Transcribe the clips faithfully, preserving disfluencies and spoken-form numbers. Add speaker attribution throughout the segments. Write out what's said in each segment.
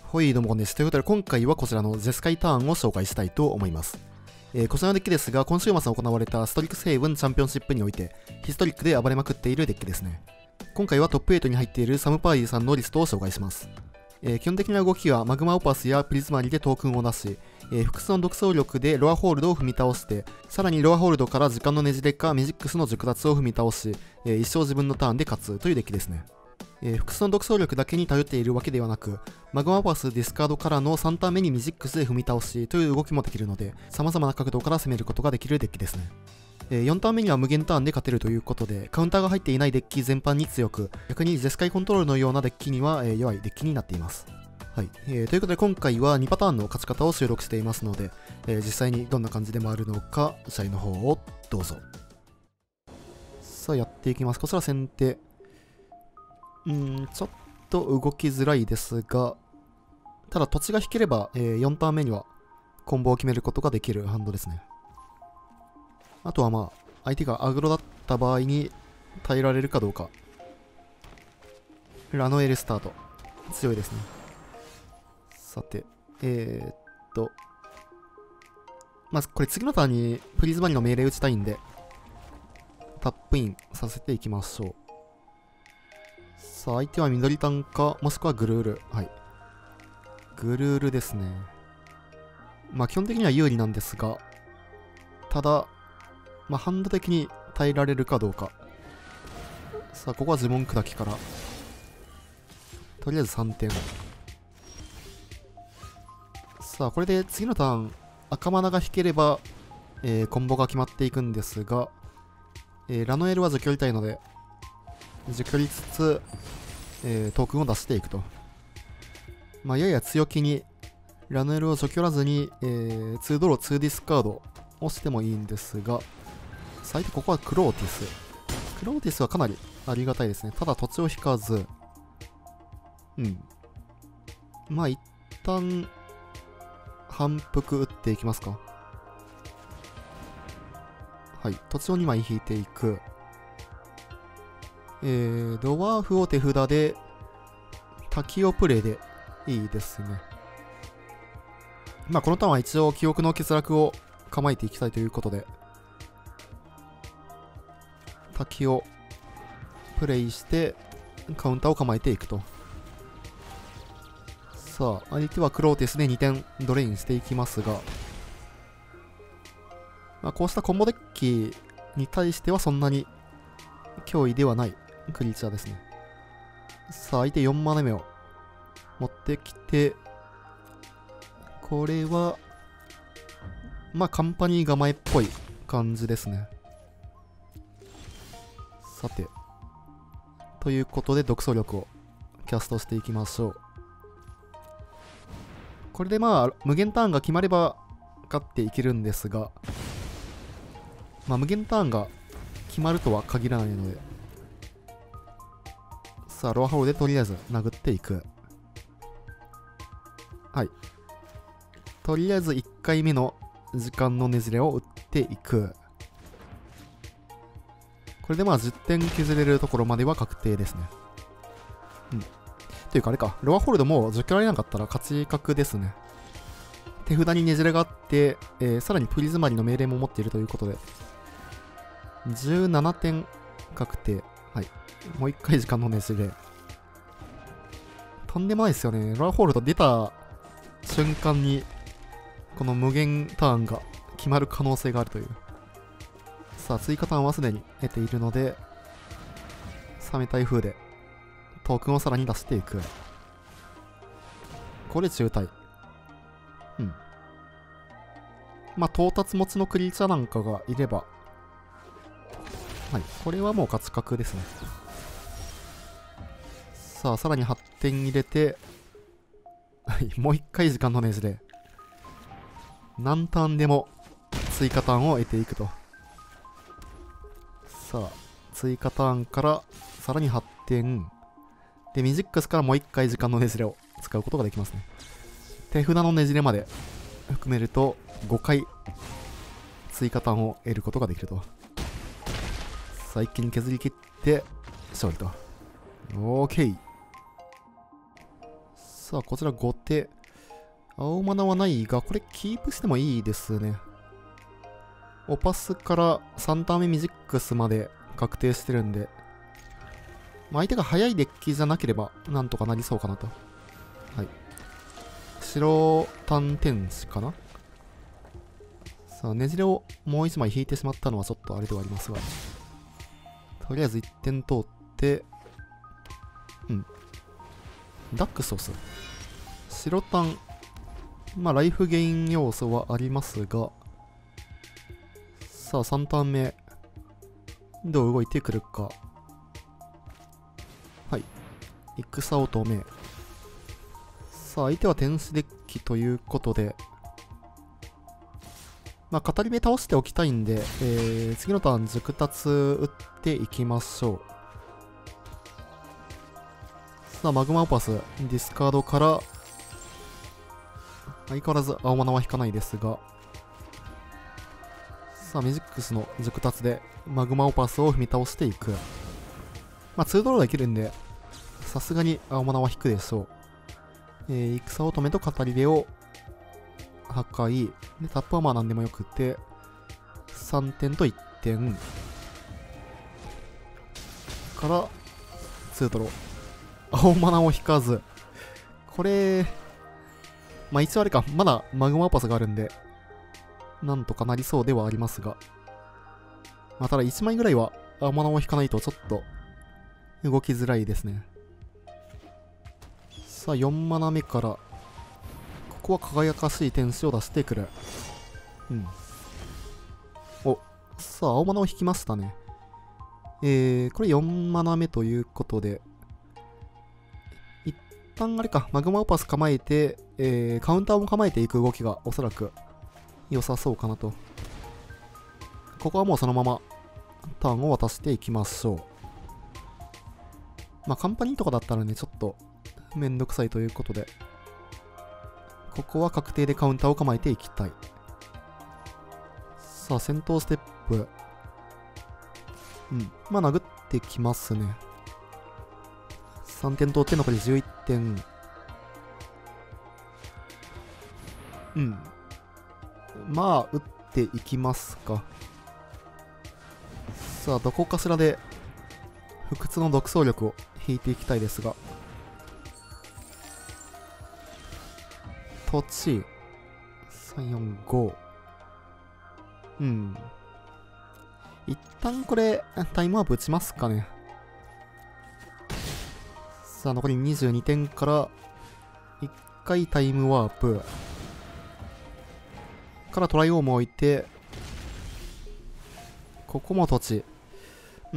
Speaker 1: はい、どうもこんです。ということで、今回はこちらのゼスカイターンを紹介したいと思います。えー、こちらのデッキですが、今週末行われたストリックセイブンチャンピオンシップにおいて、ヒストリックで暴れまくっているデッキですね。今回はトップエイトに入っているサムパーリーさんのリストを紹介します。えー、基本的な動きはマグマオパスやプリズマリでトークンを出し、えー、複数の独走力でロアホールドを踏み倒して、さらにロアホールドから時間のねじれかミジックスの熟達を踏み倒し、えー、一生自分のターンで勝つというデッキですね。えー、複数の独走力だけに頼っているわけではなく、マグマパスディスカードからのさんターン目にミジックスで踏み倒しという動きもできるので、様々な角度から攻めることができるデッキですね。えー、よんターン目には無限ターンで勝てるということで、カウンターが入っていないデッキ全般に強く、逆にゼスカイコントロールのようなデッキには、えー、弱いデッキになっています。はい、えー、ということで今回はにパターンの勝ち方を収録していますので、えー、実際にどんな感じで回るのか、試合の方をどうぞ。さあやっていきます。こちら先手。うーん、ちょっと動きづらいですが、ただ土地が引ければ、えー、よんターン目にはコンボを決めることができるハンドですね。あとはまあ、相手がアグロだった場合に耐えられるかどうか。ラノエルスタート。強いですね。さて、えー、っと、まずこれ次のターンにプリズマリの命令打ちたいんで、タップインさせていきましょう。さあ、相手は緑タンか、もしくはグルール。はい。グルールですね。まあ、基本的には有利なんですが、ただ、まあ、ハンド的に耐えられるかどうか。さあ、ここは呪文砕きから。とりあえずさんてん。さあ、これで次のターン、赤マナが引ければ、えー、コンボが決まっていくんですが、えー、ラノエルは除去りたいので、除去りつつ、えー、トークンを出していくと。まあ、やや強気にラノエルを除去らずに、えー、ツードローツーディスカードをしてもいいんですが、最低ここはクローティス。クローティスはかなりありがたいですね。ただ土地を引かず、うん。まあ一旦、反復打っていきますか。はい。土地をにまい引いていく。えー、ドワーフを手札で、滝をプレイでいいですね。まあこのターンは一応記憶の欠落を構えていきたいということで、滝をプレイしてカウンターを構えていくと。さあ、相手はクローティスでにてんドレインしていきますが、まあ、こうしたコンボデッキに対してはそんなに脅威ではないクリーチャーですね。さあ、相手よんマナ目を持ってきて、これは、まあ、カンパニー構えっぽい感じですね。さて。ということで、独走力をキャストしていきましょう。これでまあ、無限ターンが決まれば勝っていけるんですが、まあ、無限ターンが決まるとは限らないので、さあ、ロアホールでとりあえず殴っていく。はい。とりあえずいっかいめの時間のねじれを打っていく。これでまあじゅってん削れるところまでは確定ですね。うん。というかあれか、ロアホールドも除去られなかったら勝ち確ですね。手札にねじれがあって、えー、さらにプリズマリの命令も持っているということで、じゅうななてん確定。はい。もういっかい時間のねじれ。とんでもないですよね。ロアホールド出た瞬間に、この無限ターンが決まる可能性があるという。さあ、追加ターンはすでに得ているので、サメ台風でトークンをさらに出していく。これ中退。うん。まあ、到達持ちのクリーチャーなんかがいれば、はい。これはもう勝ち確ですね。さあ、さらにはってん入れて、はい。もういっかい時間のねじれ。何ターンでも追加ターンを得ていくと。さあ、追加ターンからさらにはってん。で、ミジックスからもういっかい時間のねじれを使うことができますね。手札のねじれまで含めるとごかい追加ターンを得ることができると。さあ、一気に削り切って勝利と。オーケー。 さあ、こちら後手。青マナはないが、これキープしてもいいですね。オパスからさんターン目ミジックスまで確定してるんで、まあ、相手が速いデッキじゃなければ、なんとかなりそうかなと。はい。白単天使かな。さあ、ねじれをもういちまい引いてしまったのはちょっとあれではありますが、とりあえずいってん通って、うん。ダックスをする。白単、まあ、ライフゲイン要素はありますが、さあ、さんターン目、どう動いてくるか。はい。戦を止め。さあ、相手は天使デッキということで、まあ、語り部倒しておきたいんで、えー、次のターン、熟達打っていきましょう。さあ、マグマオパス、ディスカードから、相変わらず青マナは引かないですが、さあ、ミジックスの熟達で、マグマオパスを踏み倒していく。まあ、ツードローできるんで、さすがに青マナは引くでしょう。えー、戦を止めと語り部を破壊。で、タップはまあ何でもよくて、さんてんといってん。から、ツードロー。青マナを引かず。これ、まあ一応あれか、まだマグマオパスがあるんで、なんとかなりそうではありますが。まあただいちまいぐらいは青マナを引かないとちょっと動きづらいですね。さあよんマナ目から、ここは輝かしい天使を出してくる。うん。お、さあ青マナを引きましたね。えー、これよんマナ目ということで、一旦あれか、マグマオパス構えて、えー、カウンターも構えていく動きがおそらく良さそうかなと。ここはもうそのままターンを渡していきましょう。まあカンパニーとかだったらね、ちょっとめんどくさいということで、ここは確定でカウンターを構えていきたい。さあ、戦闘ステップ。うん。まあ殴ってきますね。さんてん取って残りじゅういってん。うん。まあ、打っていきますか。さあ、どこかしらで不屈の独走力を引いていきたいですが。土地。さん、よん、ご。うん。一旦これ、タイムワープ打ちますかね。さあ、残りにじゅうにてんから、いっかいタイムワープ。からトライオームを置いて、ここも土地。うん、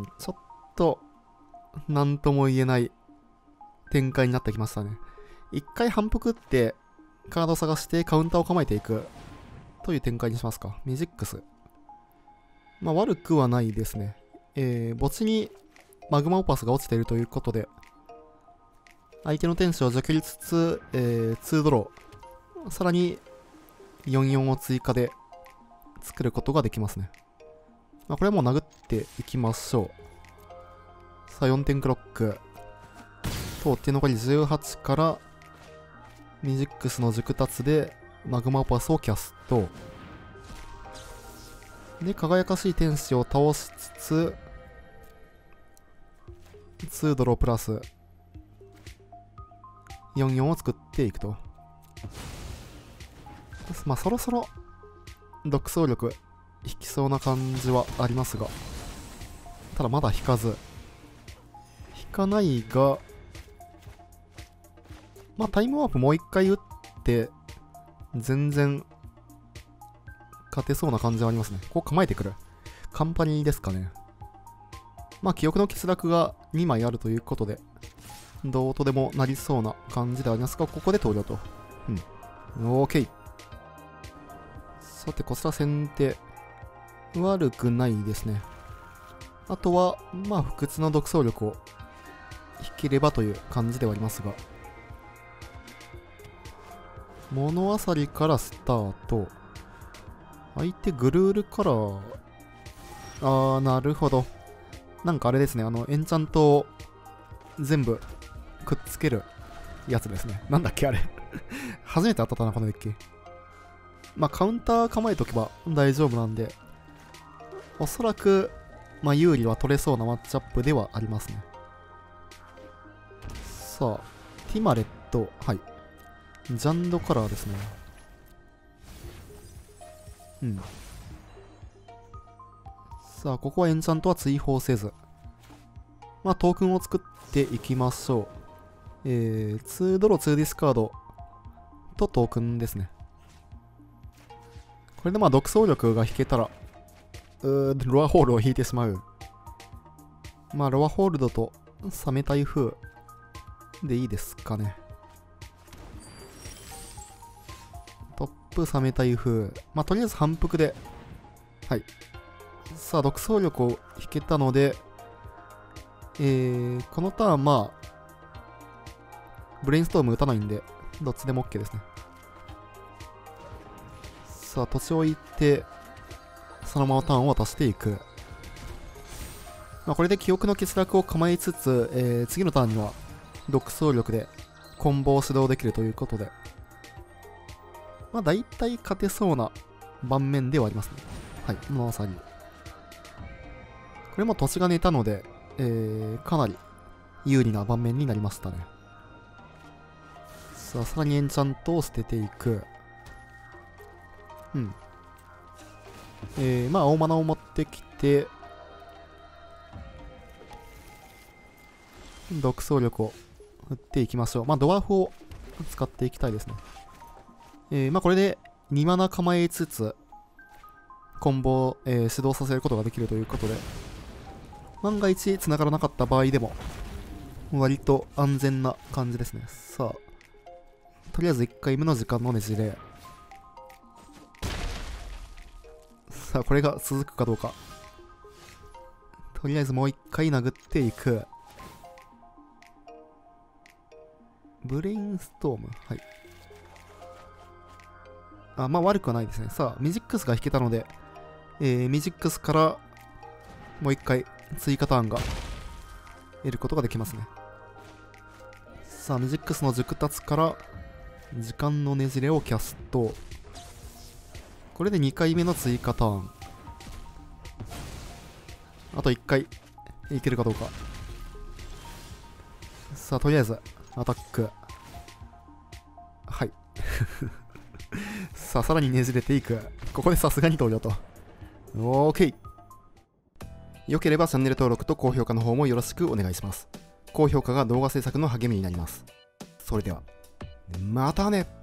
Speaker 1: ちょっと、なんとも言えない展開になってきましたね。一回反復って、カード探してカウンターを構えていくという展開にしますか。ミジックス。まあ悪くはないですね。えー、墓地にマグマオパスが落ちているということで、相手の天使を除去りつつ、えー、ツードロー。さらに、よんよんを追加で作ることができますね。まあ、これはもう殴っていきましょう。さあ、よんてんクロック。通って残りじゅうはちから、ミジックスの熟達でマグマオパスをキャスト。で、輝かしい天使を倒しつつ、ツードロープラス、よんよんを作っていくと。まあ、そろそろ、独走力、引きそうな感じはありますが、ただまだ引かず。引かないが、まあ、タイムワープもう一回打って、全然、勝てそうな感じはありますね。こう構えてくる。カンパニーですかね。まあ、記憶の欠落がにまいあるということで、どうとでもなりそうな感じではありますが、ここで投了と。うん。OK。さて、こちら先手。悪くないですね。あとは、まあ、不屈の独走力を引ければという感じではありますが。物あさりからスタート。相手グルールカラー。あー、なるほど。なんかあれですね、あの、エンチャントを全部くっつけるやつですね。なんだっけあれ。初めて当たったな、このデッキ。まあ、カウンター構えとけば大丈夫なんで、おそらく、まあ、有利は取れそうなマッチアップではありますね。さあ、ティマレット、はい。ジャンドカラーですね。うん。さあ、ここはエンチャントは追放せず。まあ、トークンを作っていきましょう。えー、ツードロツーディスカードとトークンですね。これでまあ、独走力が引けたら、うーロアホールを引いてしまう。まあ、ロアホールドとサメ台風でいいですかね。トップサメ台風。まあ、とりあえず反復で。はい。さあ、独走力を引けたので、えー、このターン、まあ、ブレインストーム打たないんで、どっちでも OK ですね。さあ、土地を置いて、そのままターンを渡していく。まあ、これで記憶の欠落を構えつつ、えー、次のターンには、独走力でコンボを指導できるということで、まあ、大体勝てそうな盤面ではありますね。はい、まさに。これも土地が寝たので、えー、かなり有利な盤面になりましたね。さあ、さらにエンチャントを捨てていく。うん。えー、まあ、大マナを持ってきて、独走力を振っていきましょう。まあ、ドワーフを使っていきたいですね。えー、まあ、これでにマナ構えつつ、コンボを、えー、指導させることができるということで、万が一繋がらなかった場合でも、割と安全な感じですね。さあ、とりあえずいっかいめの時間のねじれ。さあ、これが続くかどうか。とりあえずもういっかい殴っていく。ブレインストーム。はい。あ、まあ悪くはないですね。さあ、ミジックスが引けたので、えー、ミジックスからもういっかい追加ターンが得ることができますね。さあ、ミジックスの熟達から時間のねじれをキャスト。これでにかいめの追加ターン。あといっかいいけるかどうか。さあ、とりあえずアタック。はい。さあ、さらにねじれていく。ここでさすがに登場と。オーケー。よければチャンネル登録と高評価の方もよろしくお願いします。高評価が動画制作の励みになります。それでは、またね。